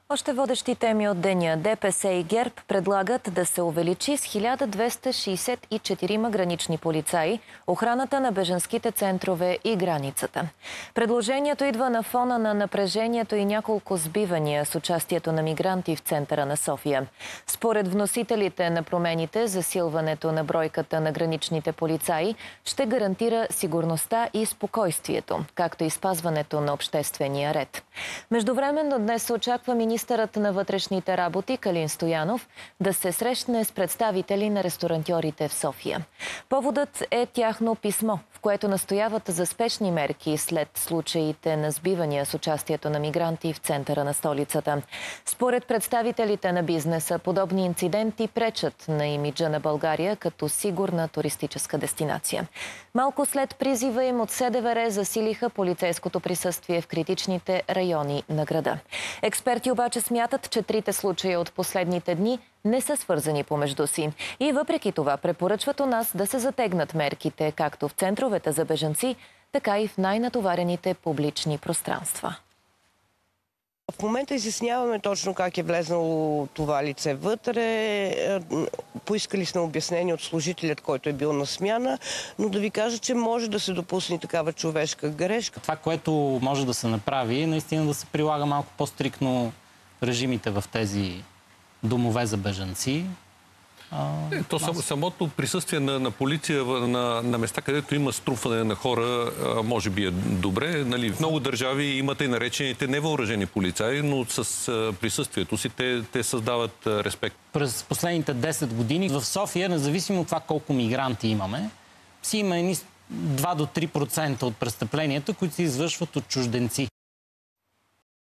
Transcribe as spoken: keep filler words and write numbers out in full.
Още водещи теми от деня. ДПС и ГЕРБ предлагат да се увеличи с хиляда двеста шейсет и четири гранични полицаи охраната на бежанските центрове и границата. Предложението идва на фона на напрежението и няколко сбивания с участието на мигранти в центъра на София. Според вносителите на промените, засилването на бройката на граничните полицаи ще гарантира сигурността и спокойствието, както и спазването на обществения ред. Междувременно днес се очаква министърът на вътрешните работи Калин Стоянов да се срещне с представители на ресторантьорите в София. Поводът е тяхно писмо, в което настояват за спешни мерки след случаите на сбивания с участието на мигранти в центъра на столицата. Според представителите на бизнеса, подобни инциденти пречат на имиджа на България като сигурна туристическа дестинация. Малко след призива им от СДВР засилиха полицейското присъствие в критичните райони на града. Експерти обаче смятат, че трите случая от последните дни не са свързани помежду си. И въпреки това препоръчват у нас да се затегнат мерките както в центровете за бежанци, така и в най-натоварените публични пространства. В момента изясняваме точно как е влезнало това лице вътре. Поискали сме обяснение от служителят, който е бил на смяна, но да ви кажа, че може да се допусне такава човешка грешка. Това, което може да се направи, е наистина да се прилага малко по-стриктно режимите в тези домове за бежанци. Е, то само, самото присъствие на, на полиция на, на места, където има струпване на хора, може би е добре. Нали, в много държави имате и наречените невъоръжени полицаи, но с а, присъствието си те, те създават а, респект. През последните десет години в София, независимо от това колко мигранти имаме, си има едни два до три процента от престъпленията, които се извършват от чужденци.